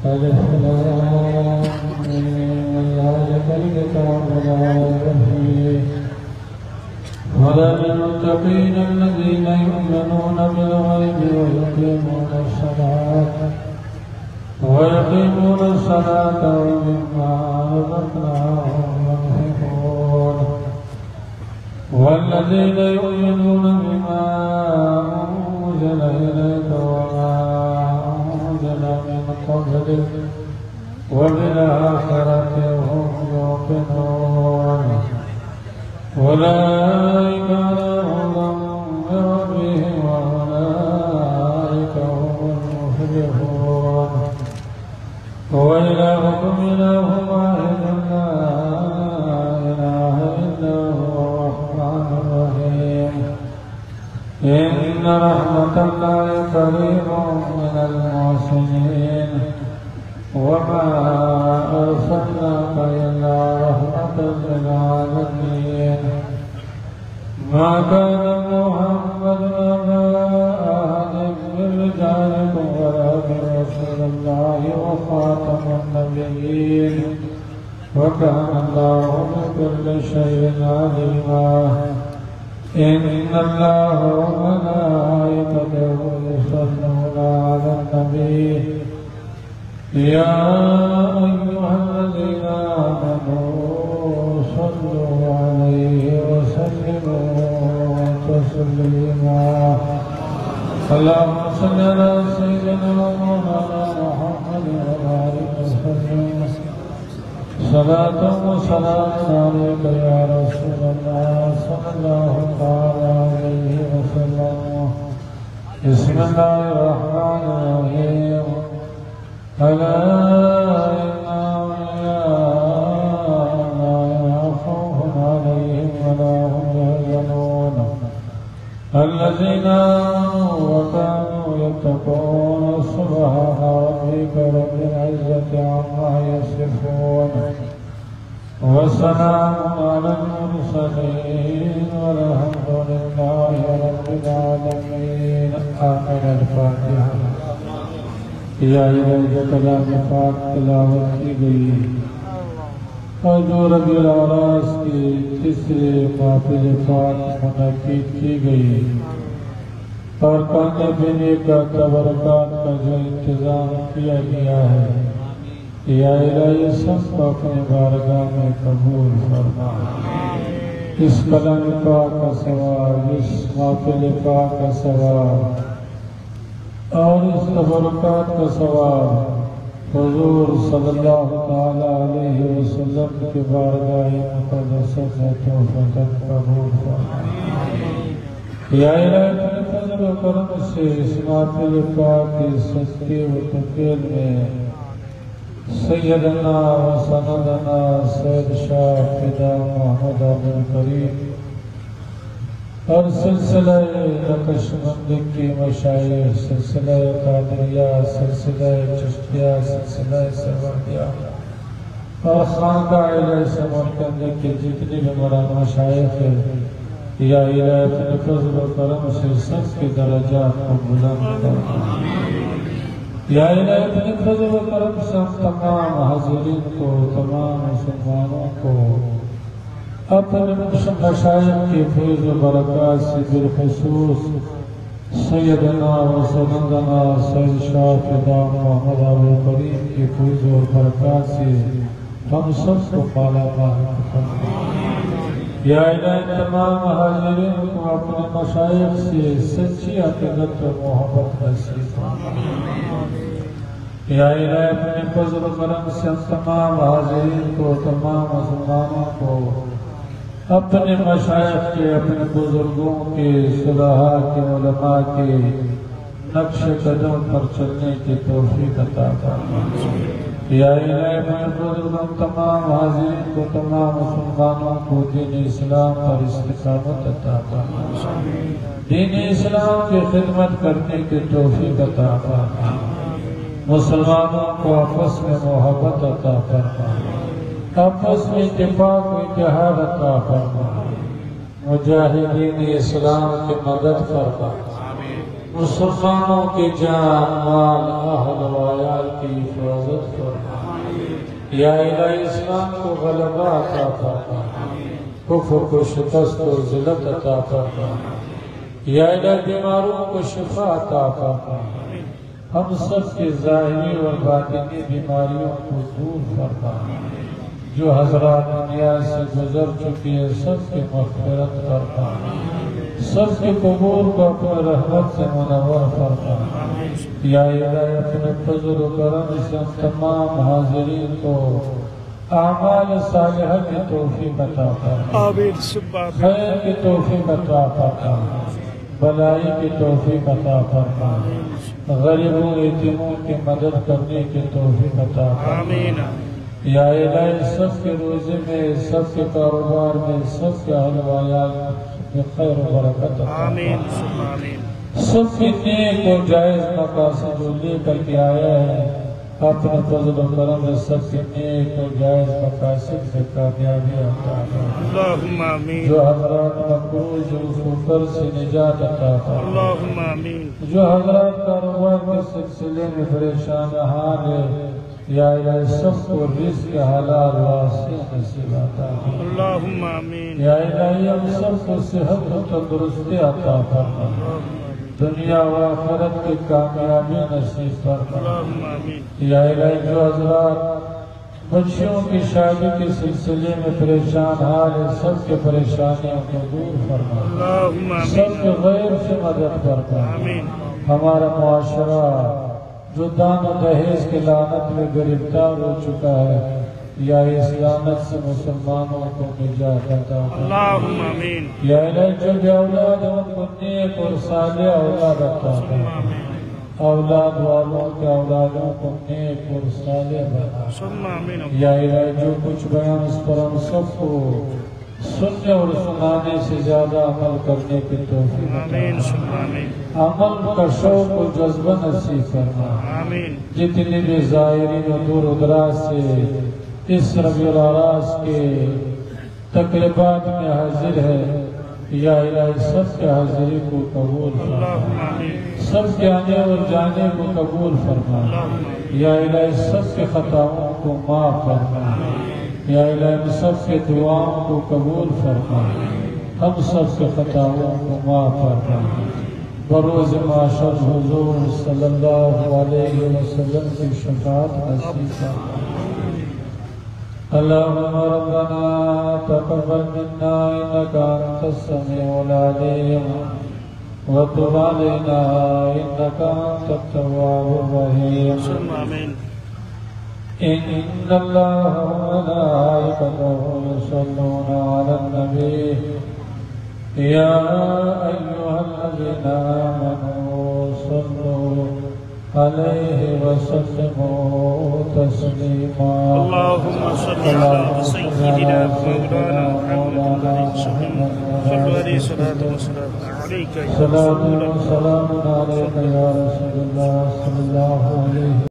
ألف لام ذلك الكتاب لا ريب فيه هدى للمتقين الذين يؤمنون بالغيب ويقيمون الصلاة ومما رزقناهم ينفقون والذين يؤمنون بما أنزل إليك وما أنزل من قبلك وبالآخرة هم يوقنون أولئك على هدى من ربهم وأولئك هم المفلحون وإلهكم إله واحد لا إله إلا هو الرحمن الرحيم إن رحمة الله قريب من المحسنين وما أرسلناك إلا رحمة للعالمين ما كان محمد أبا أحد من رجالكم ولكن رسول الله وخاتم النبيين وكان الله بكل شيء عليما إن الله وملائكته يصلون على النبي يا أيها الذين آمنوا صلوا عليه وسلموا تسليما اللهم صل على سيدنا مولانا محمد وآله وسلم صلاة وسلام عليك يا رسول الله صلى الله عليه وسلم بسم الله الرحمن الرحيم ألا إن أولياء الله لا خوف عليهم ولا هم يحزنون الذين آمنوا وكانوا يتقون سبحان ربك رب العزة عما يصفون وسلام على المرسلين والحمد لله رب العالمين آمين الفاتحة یا الہی کلام پاک تلاوت کی گئی اور جو ربیع الاوراس کی تیسرے محفل پاک منعقد کی گئی اور کھانے پینے کا تبرکات کا جو انتظام کیا گیا ہے یا الہی سب کو اپنے بارگاہ میں قبول فرما اس کلام پاک کا ثواب اس محفل پاک کا ثواب اور اس تبرکات کا ثواب حضور صلی اللہ علیہ وسلم کے بارگاہ مقدسہ میں توفیقاً قبول فرما یا الہی اپنے فضل و کرم سے اس محفل پاک کے صدقے و تقبیل میں سیدنا و سندنا سید شاہ فدا محمد عبد الکریم اور سلسلہ نقشبند کی مشایخ سلسلہ قادریہ سلسلہ چشتیہ سلسلہ سربندیہ اور خانقاہ الہی سمرقند کے جتنے بھی مران مشایخ ہیں یا الہی اپنے فضل و کرم سے سب کے درجات کو بلند فرما یا الہی اپنے فضل و کرم سے تمام حاضرین کو تمام مسلمانوں کو اپنے مشایخ کی فیض و برکات سے بالخصوص سیدنا و سندنا سید شاہ فدا محمد عبد الکریم کی فیض و برکات سے ہم سب کو پالا فرما یا الہی تمام حاضرین کو اپنے مشایخ سے سچی عقیدت و محبت نصیب فرما یا الہی اپنے فضل و کرم سے تمام حاضرین کو تمام مسلمانوں کو اپنے مشایخ کے اپنے بزرگوں کے صلحاء کے علماء کے نقش قدم پر چلنے کی توفیق عطا فرما یا الہی اپنے بزرگوں تمام حاضرین کو تمام مسلمانوں کو دین اسلام پر استقامت عطا فرما دین اسلام کی خدمت کرنے کی توفیق عطا فرما مسلمانوں کو آپس میں محبت عطا فرما آپس میں اتفاق و اتحاد عطا فرما مجاہدین اسلام کی مدد فرما مسلمانوں کی جان مال اہل و عیال کی حفاظت فرما یا الہی اسلام کو غلبہ عطا فرما کفر کو شکست و ذلت عطا فرما یا الہی بیماروں کو شفا عطا فرما ہم سب کی ظاہری اور باطنی بیماریوں کو دور فرما جو حضرات دنیا سے گزر چکی ہے سب کی مغفرت فرما سب کے قبور کو اپنے رحمت سے منور فرما یا الہی اپنے فضل و کرم سے ہم تمام حاضرین کو اعمال صالحہ کی توفیق عطا فرما خیر کی توفیق عطا فرما بلائی کی توفیق عطا فرما غریبوں یتیموں کی مدد کرنے کی توفیق عطا فرما یا الہی سب کے روزے میں سب کے کاروبار میں سب کے اہل و عیال میں خیر و برکت عطا فرما سب کی نیک و جائز مقاصد جو لے کر کے آیا ہے اپنے فضل و کرم میں سب کی نیک و جائز مقاصد سے کامیابی عطا فرما جو حضرات مقروض قرض سے نجات عطا فرما جو حضرات کاروبار کے سلسلے میں پریشان حال ہے یا الہی سب کو رزق حلال واسع نصیب عطا فرما یا الہی ہم سب کو صحت و تندرستی عطا فرما دنیا و آخرت کی کامیابی نصیب فرما یا الہی جو حضرات بچیوں کی شادی کے سلسلے میں پریشان حال ہے سب کے پریشانیوں کو دور فرما سب کے غیر سے مدد فرما ہمارا معاشرہ جو دان و دہیز کی لعنت میں گرفتار ہو چکا ہے یا اس لعنت سے مسلمانوں کو نجات عطا فرما یا الہی جو بھی اولاد ان کو نیک اور صالح اولاد عطا فرما اولاد والوں کے اولادوں کو نیک اور صالح بنا یا الہی جو کچھ بیان اس پر ہم سب کو سننے اور سنانے سے زیادہ عمل کرنے کی توفیق عمل کا شوق و جذبہ نصیب فرما جتنی بھی ظاہرین و دور و دراز سے اس ربیع الاعراض کے تقریبات میں حاضر ہے یا الہی سب کے حاضری کو قبول فرما سب کے آنے اور جانے کو قبول فرما یا الہی سب کے خطاؤں کو معاف فرما یا الہی سب کے دعاؤں کو قبول فرما ہم سب کے خطاؤں کو معاف فرما بروز معاشر حضور صلی اللہ علیہ وسلم کی شفاعت نصیب فرما اللہم ربنا تقبل منا انکا انت السمیع العلیم وتب علینا انکا انت التواب الرحیم ان اللہ وملائکتہ یصلون علی النبی یا ایہا الذین آمنوا صلوا علیہ وسلموا تسلیما اللہم صل علی سیدنا مولانا محمد صلو علیہ وسلم علیکہ صلاة و سلام علیکہ یا رسول اللہ صلی اللہ علیہ